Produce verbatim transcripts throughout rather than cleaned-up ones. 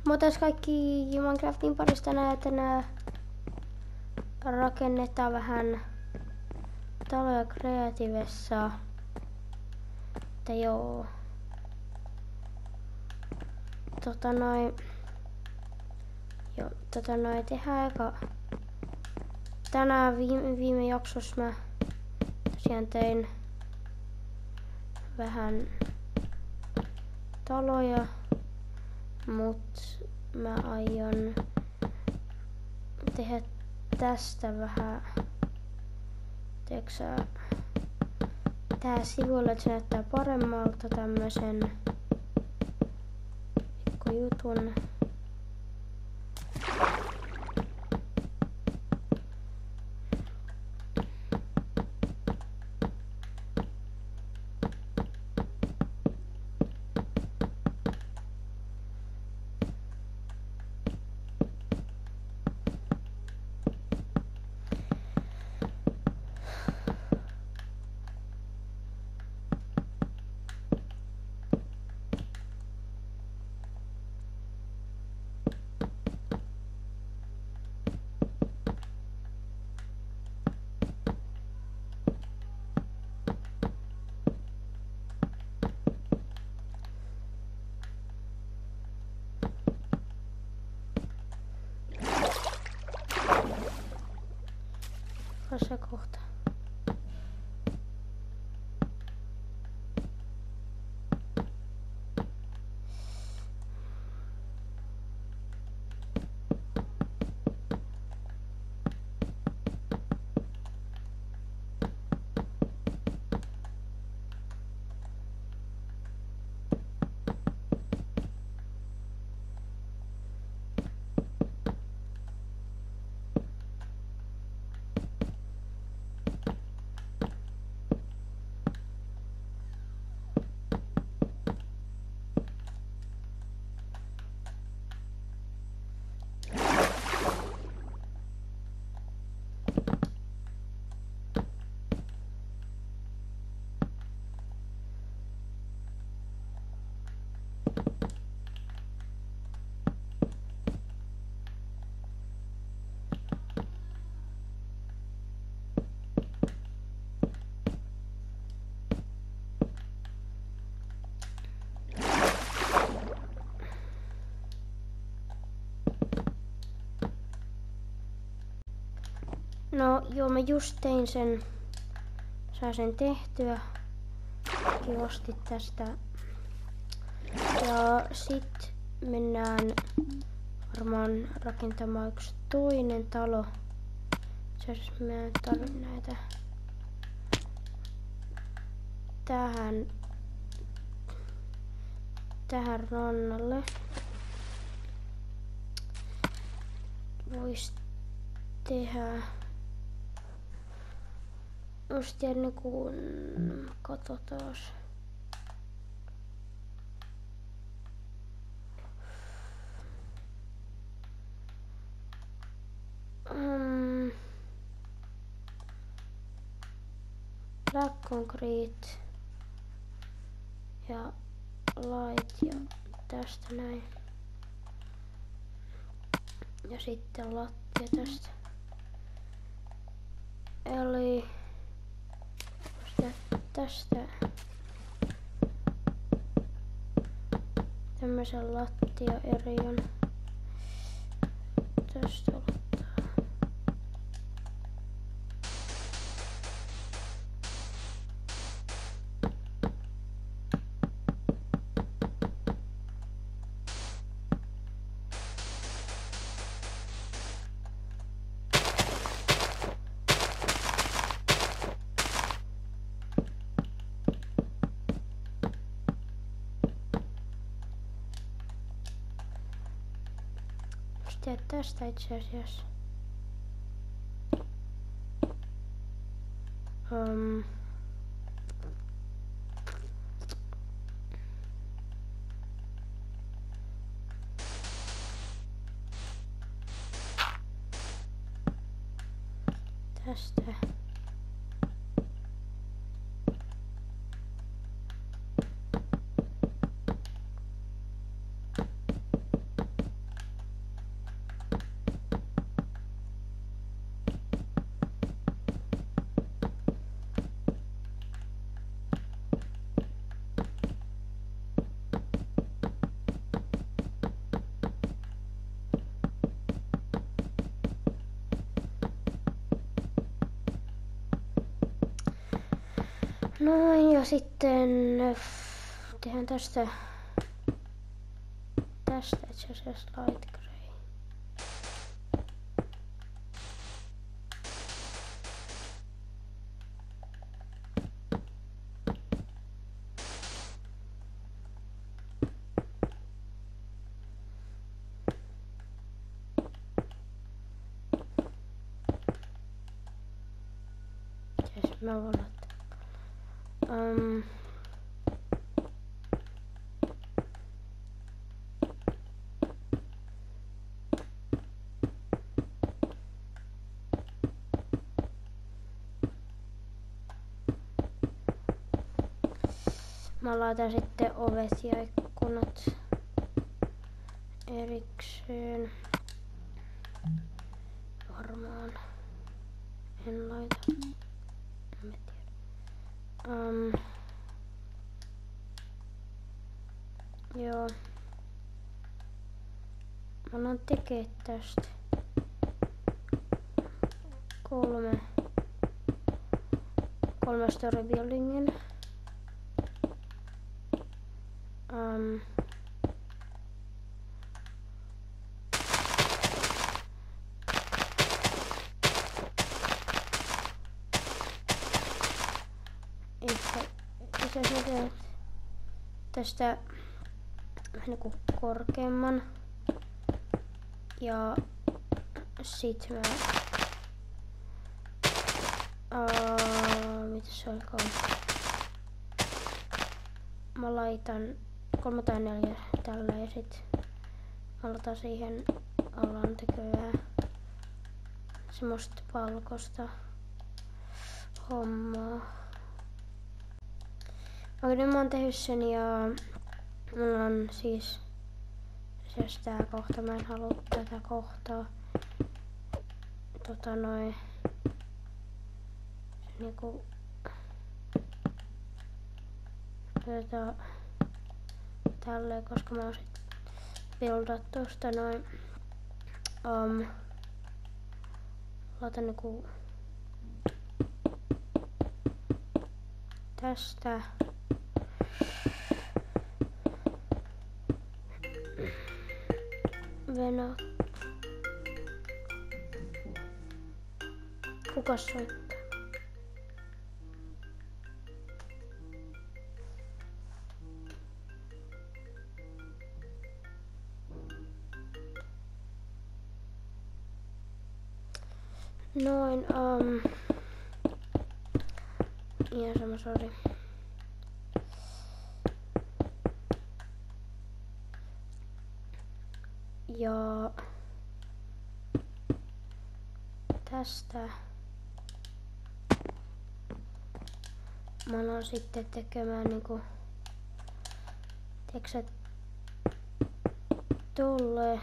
Mutta kaikki Minecraftin parista näitä nää rakennetaan vähän taloja kreatiivessa. Että joo. Tota noin. Joo, tota noin tehdään eka. Tänään viime, viime jaksossa mä tosiaan tein vähän taloja, mut mä aion tehdä tästä vähän, tiiäksä, tää sivulle, että se näyttää paremmalta tämmösen pikkujutun. Se kohta. No joo, mä just tein sen, sain sen tehtyä kivasti tästä. Ja sit mennään varmaan rakentamaan yksi toinen talo. Itse asiassa mä en tarvitse näitä tähän, tähän rannalle. Vois tehdä just ennen kuin katsotaan. Um, black concrete ja light ja tästä näin. Ja sitten lattia tästä. Eli tästä tämmösen lattiaeriön. Tästä lattaa. Teet tästä itse asiassa. Um. Tästä. Noin, ja sitten tehdään tästä tästä itse asiassa light grey. Yes, mä voin ottaa. Um, Mä laitan sitten ovet ja ikkunat erikseen. Varmaan en laita. En mä tiedä. Um, joo. Mä alan tekee tästä kolme kolme story buildingin. Um, Ehkä itse tästä vähän niinku korkeamman. Ja sit mä uh, mitä se olikaan? Mä laitan kolme tai neljä tällä ja sit mä laitan siihen alan tekevää semmoista valkoista hommaa. Okei, nyt mä oon tehnyt sen ja mulla on siis siis tää kohta, mä en halua tätä kohtaa. Tota noin. Se niinku tätä tälleen, koska mä oon sit buildat tosta noin. Um, laitan niinku tästä. Venä. Kukas soittaa? Noin, um, ihan sama, sori. Ja tästä mä alan sitten tekemään niinku, tiiäksä, tolle.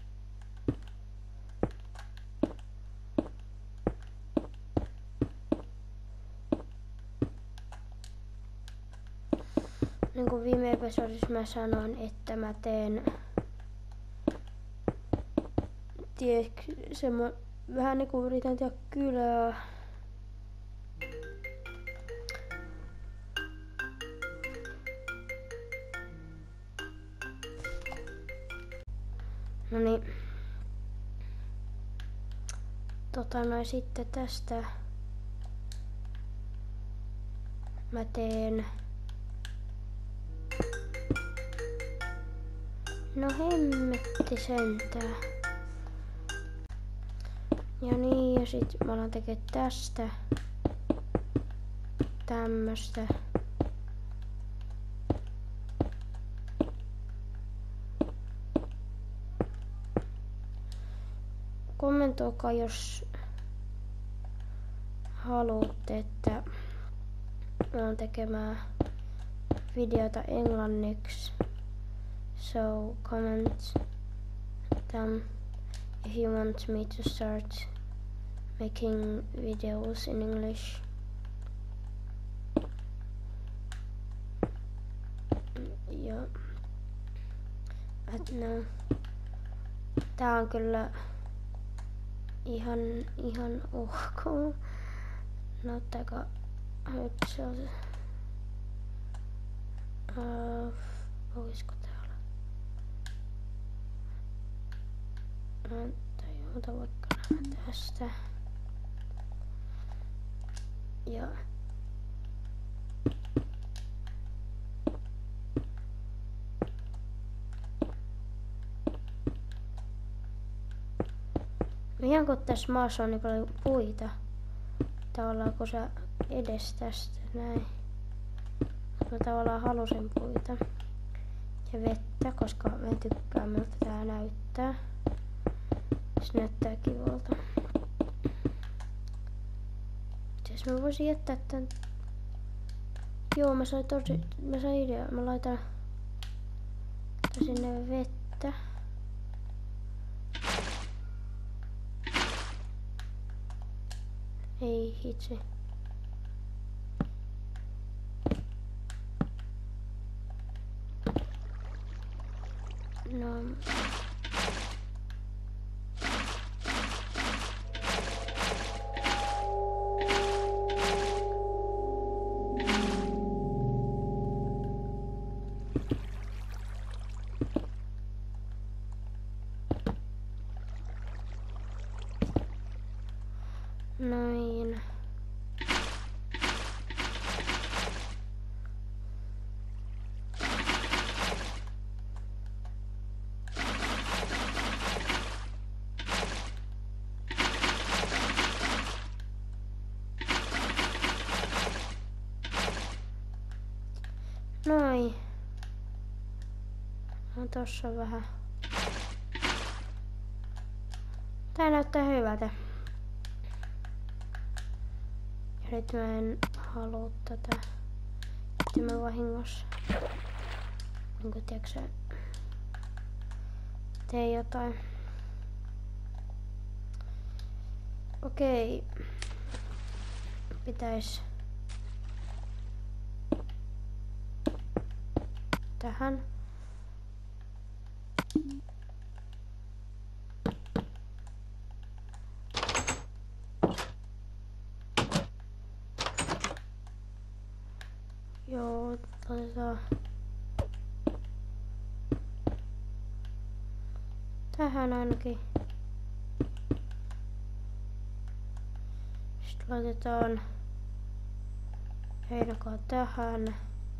Niin kuin viime episodissa mä sanoin, että mä teen tiedätkö, semmo, vähän niinku yritän tehdä kylää. No niin. Tota noin sitten tästä mä teen. No hemmetti sentään. Ja niin, ja sit mä alan tekee tästä tämmöstä. Kommentoikaa, jos haluatte, että mä oon tekemään videota englanniksi. So comment them if you want me to start making videos in English. Ja et no, tää on kyllä ihan ihan ok. Näyttääkö nyt se on Uh, olisiko täällä? Tajuta vaikka tästä. Ja ihan kun tässä maassa on niin paljon puita. Tavallaan kun sä edes tästä näin. Mä tavallaan halusin puita ja vettä, koska mä tykkään miltä tää näyttää. Se näyttää kivalta. Siis mä voisin jättää tän. Joo, mä sain tosi, mä sain idea. Mä laitan sinne vettä. Ei hitsi. No. Noin. Noin. No tossa on vähän. Tää näyttää hyvältä. Ja nyt mä en halua tätä. Sitten mä vahingossa. Niinku tiiäksä. Tee jotain. Okei. Pitäis tähän. Joo, laitetaan tähän ainakin. Sitten laitetaan heinäkuun tähän.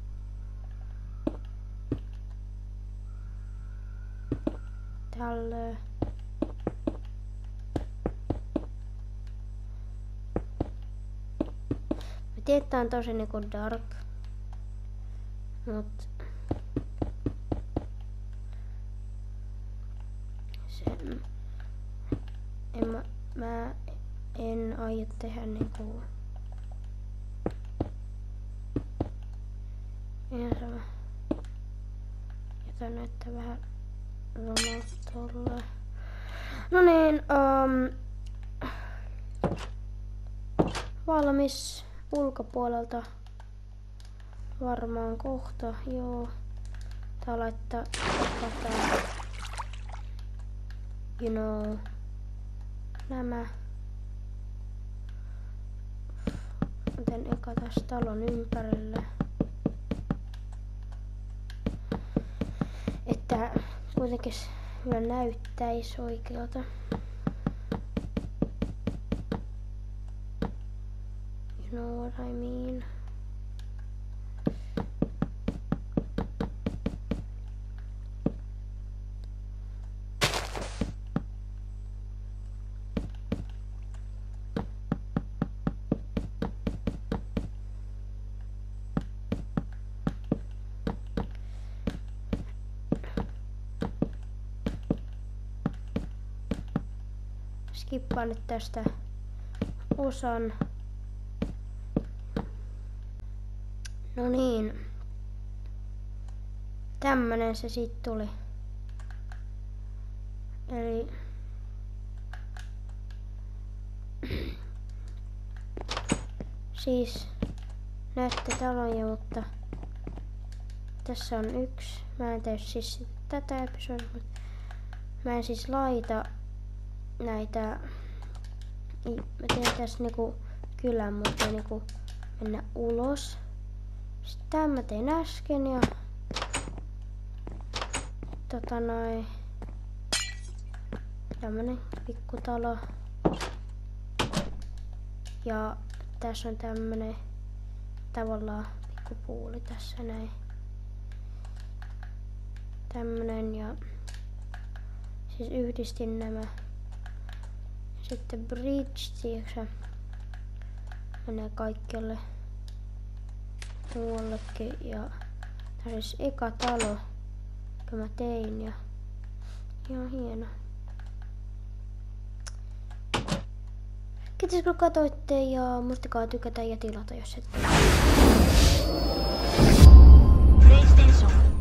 Tälle. Mä tiedän, että tää on tosi niinku dark. Mut se, en mä, mä en aio tehdä niinku ihan sama. Jätän näyttää vähän rumalta. No niin, um, valmis ulkopuolelta. Varmaan kohta, joo. Tää laittaa tää, you know, nämä. Otan eka tästä talon ympärille. Että kuitenkin hyvä näyttäisi oikealta. You know what I mean. Skippaan nyt tästä osan. No niin. Tämmönen se siitä tuli. Eli siis näette taloja, mutta tässä on yksi. Mä en tee siis tätä episodia, mutta mä en siis laita näitä. Mä teen tässä niinku kylän, mutta niinku mennä ulos. Sitten tämän mä tein äsken ja tota noin tämmönen pikkutalo. Ja tässä on tämmönen tavallaan pikkupuuli tässä näin. Tämmönen ja siis yhdistin nämä. Sitten bridge, tiiäksä, menee kaikkialle muuallekin ja tää on siis eka talo, jonka mä tein ja ihan hieno. Kiitos kun katsoitte ja muistakaa tykätä ja tilata jos et. PlayStation